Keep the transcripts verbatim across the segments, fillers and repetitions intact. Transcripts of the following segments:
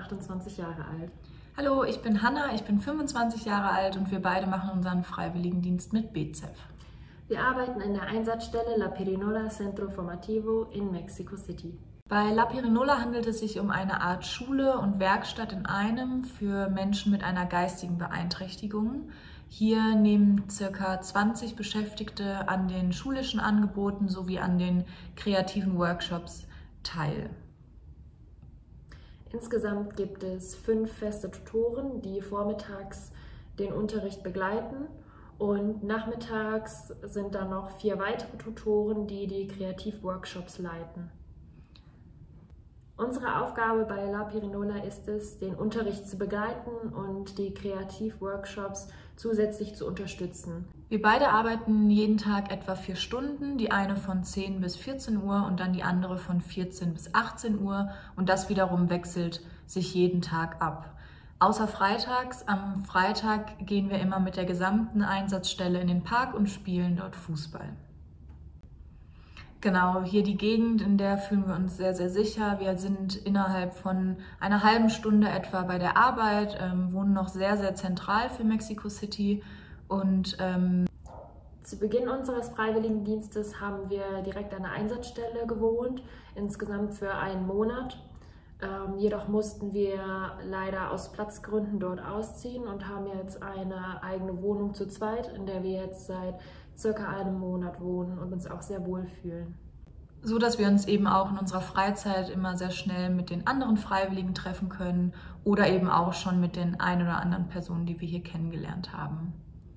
achtundzwanzig Jahre alt. Hallo, ich bin Hanna, ich bin fünfundzwanzig Jahre alt und wir beide machen unseren Freiwilligendienst mit B Z E F. Wir arbeiten in der Einsatzstelle La Pirinola Centro Formativo in Mexico City. Bei La Pirinola handelt es sich um eine Art Schule und Werkstatt in einem für Menschen mit einer geistigen Beeinträchtigung. Hier nehmen ca. zwanzig Beschäftigte an den schulischen Angeboten sowie an den kreativen Workshops teil. Insgesamt gibt es fünf feste Tutoren, die vormittags den Unterricht begleiten, und nachmittags sind dann noch vier weitere Tutoren, die die Kreativworkshops leiten. Unsere Aufgabe bei La Pirinola ist es, den Unterricht zu begleiten und die Kreativworkshops zusätzlich zu unterstützen. Wir beide arbeiten jeden Tag etwa vier Stunden, die eine von zehn bis vierzehn Uhr und dann die andere von vierzehn bis achtzehn Uhr, und das wiederum wechselt sich jeden Tag ab. Außer freitags, am Freitag gehen wir immer mit der gesamten Einsatzstelle in den Park und spielen dort Fußball. Genau, hier die Gegend, in der fühlen wir uns sehr, sehr sicher. Wir sind innerhalb von einer halben Stunde etwa bei der Arbeit, ähm, wohnen noch sehr, sehr zentral für Mexico City. Und ähm zu Beginn unseres Freiwilligendienstes haben wir direkt an der Einsatzstelle gewohnt, insgesamt für einen Monat. Ähm, jedoch mussten wir leider aus Platzgründen dort ausziehen und haben jetzt eine eigene Wohnung zu zweit, in der wir jetzt seit circa einem Monat wohnen und uns auch sehr wohl fühlen. So dass wir uns eben auch in unserer Freizeit immer sehr schnell mit den anderen Freiwilligen treffen können oder eben auch schon mit den ein oder anderen Personen, die wir hier kennengelernt haben.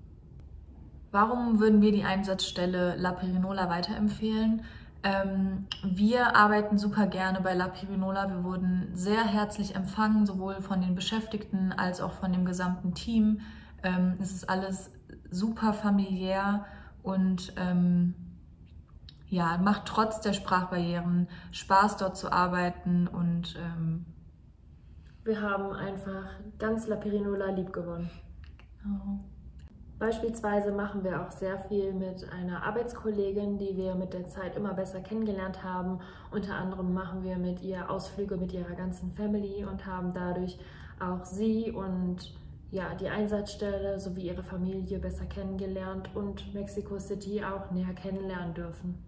Warum würden wir die Einsatzstelle La Pirinola weiterempfehlen? Ähm, wir arbeiten super gerne bei La Pirinola. Wir wurden sehr herzlich empfangen, sowohl von den Beschäftigten als auch von dem gesamten Team. Ähm, es ist alles super familiär und ähm, ja, macht trotz der Sprachbarrieren Spaß, dort zu arbeiten, und ähm, wir haben einfach ganz La Pirinola liebgewonnen. Genau. Beispielsweise machen wir auch sehr viel mit einer Arbeitskollegin, die wir mit der Zeit immer besser kennengelernt haben. Unter anderem machen wir mit ihr Ausflüge mit ihrer ganzen Family und haben dadurch auch sie und ja, die Einsatzstelle sowie ihre Familie besser kennengelernt und Mexico City auch näher kennenlernen dürfen.